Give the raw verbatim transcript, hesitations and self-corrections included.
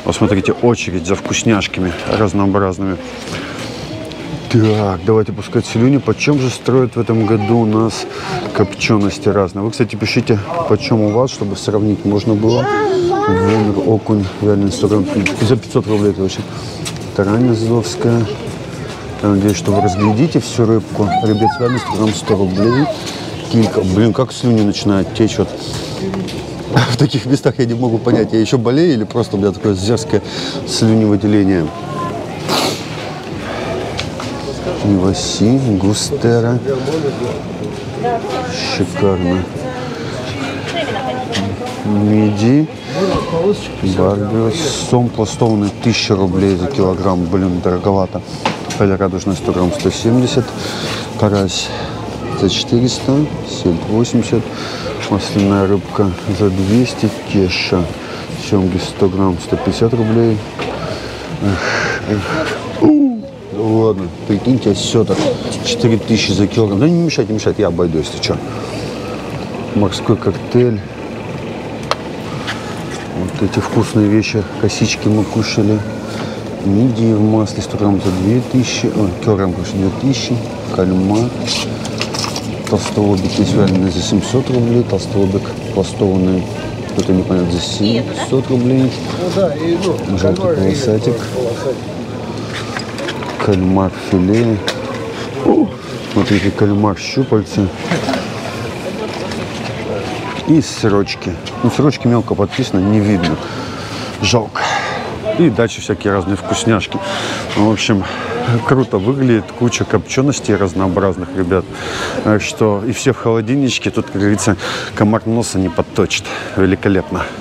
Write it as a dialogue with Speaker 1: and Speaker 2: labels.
Speaker 1: Вот смотрите, очередь за вкусняшками разнообразными. Так, давайте пускать слюни. Почем же строят в этом году у нас копчености разные? Вы, кстати, пишите, почем у вас, чтобы сравнить можно было. Вон, окунь, реально сто грамм, за пятьсот рублей, это вообще. Тарань азовская. Я надеюсь, что вы разглядите всю рыбку. Ребят, реально сто грамм, сто рублей. Килька. Блин, как слюни начинают течь. Вот. В таких местах я не могу понять, я еще болею или просто у меня такое зерское слюневыделение. Иваси, густера. Шикарно. Миди. Барбиус. Сом пластованный, тысяча рублей за килограмм. Блин, дороговато. Паля радужная, сто грамм, сто семьдесят. Карась за четыреста. Сель восемьдесят. Масляная рыбка за двести. Кеша. Семги сто грамм, сто пятьдесят рублей. Эх, эх. Ладно, прикиньте, все так. четыре тысячи за килограмм. Да не мешать, не мешать, я обойду, если что. Морской коктейль. Вот эти вкусные вещи. Косички мы кушали. Мидии в масле сто грамм за две тысячи. Ой, килограмм, конечно, две тысячи. Кальмар. Толстолобик есть вяленый за семьсот рублей. Толстолобик пластованный. Что-то непонятно, за семьсот рублей. Желтый полосатик. Кальмар филе. Смотрите, кальмар щупальца. И сырочки. Ну, сырочки мелко подписано, не видно. Жалко. И дальше всякие разные вкусняшки. Ну, в общем, круто выглядит. Куча копченостей разнообразных, ребят. Так что и все в холодильничке. Тут, как говорится, комар носа не подточит. Великолепно.